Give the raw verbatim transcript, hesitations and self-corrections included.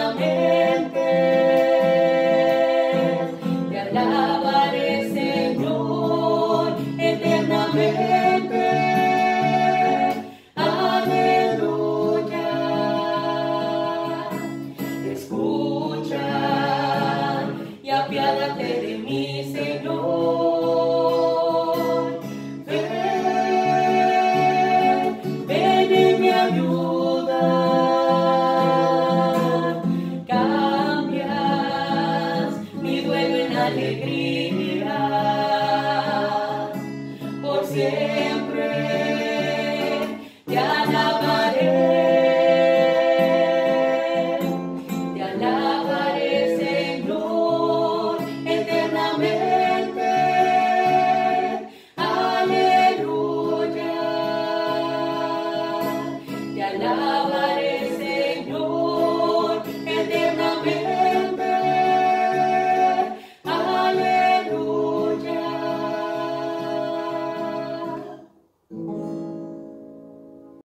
eternamente. Te alabaré, Señor, eternamente. Aleluya. Escucha y apiádate de mí, Señor. Ven, ven y me ayuda. Cambias mi duelo en alegría. Por siempre te alabaré. Te alabaré, Señor, eternamente. Aleluya. Te alabaré.